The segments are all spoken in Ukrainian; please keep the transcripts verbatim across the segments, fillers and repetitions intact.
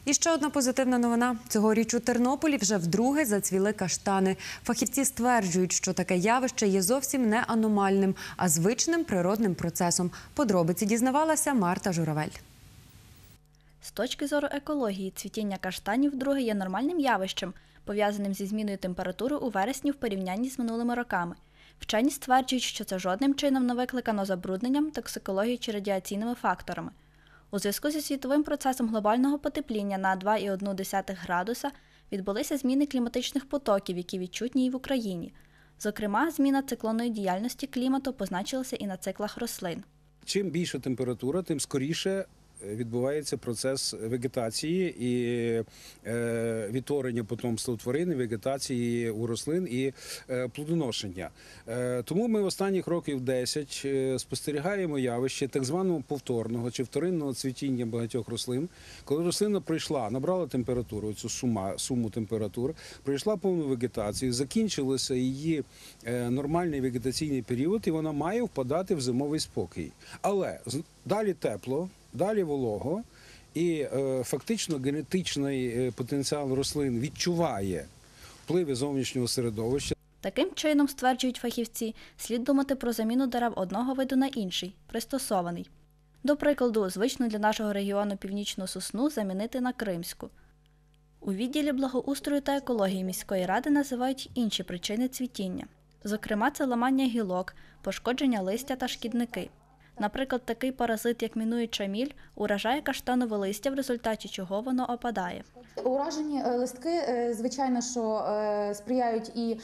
І ще одна позитивна новина. Цьогоріч у Тернополі вже вдруге зацвіли каштани. Фахівці стверджують, що таке явище є зовсім не аномальним, а звичним природним процесом. Подробиці дізнавалася Марта Журавель. З точки зору екології, цвітіння каштанів вдруге є нормальним явищем, пов'язаним зі зміною температури у вересні в порівнянні з минулими роками. Вчені стверджують, що це жодним чином не викликано забрудненням, токсикологією чи радіаційними факторами. У зв'язку зі світовим процесом глобального потепління на два цілих одна десята градуса відбулися зміни кліматичних потоків, які відчутні і в Україні. Зокрема, зміна циклонної діяльності клімату позначилася і на циклах рослин. Чим більша температура, тим скоріше відбувається процес вегетації і відтворення потомства тварин, вегетації у рослин і плодоношення. Тому ми в останніх років десять спостерігаємо явище так званого повторного чи вторинного цвітіння багатьох рослин. Коли рослина пройшла, набрала температуру, цю сума, суму температур, пройшла повну вегетацію, закінчилося її нормальний вегетаційний період і вона має впадати в зимовий спокій. Але далі тепло, далі волого, і е, фактично генетичний потенціал рослин відчуває впливи зовнішнього середовища. Таким чином, стверджують фахівці, слід думати про заміну дерев одного виду на інший, пристосований. До прикладу, звичну для нашого регіону північну сосну замінити на кримську. У відділі благоустрою та екології міської ради називають інші причини цвітіння. Зокрема, це ламання гілок, пошкодження листя та шкідники. Наприклад, такий паразит, як мінуюча міль, уражає каштанове листя, в результаті чого воно опадає. Уражені листки, звичайно, що сприяють і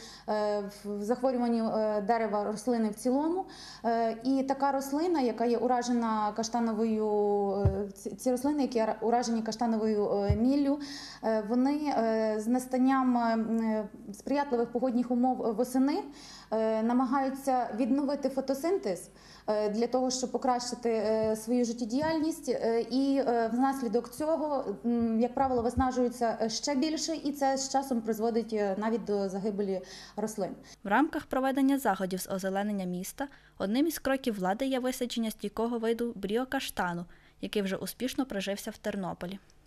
в захворюванні дерева, рослини в цілому. І така рослина, яка є уражена каштановою, ці рослини, які уражені каштановою міллю, вони з настанням сприятливих погодних умов восени намагаються відновити фотосинтез для того, щоб покращити свою життєдіяльність, і внаслідок цього, як правило, виснажуються ще більше, і це з часом призводить навіть до загибелі рослин. В рамках проведення заходів з озеленення міста одним із кроків влади є висадження стійкого виду бріокаштану, який вже успішно прижився в Тернополі.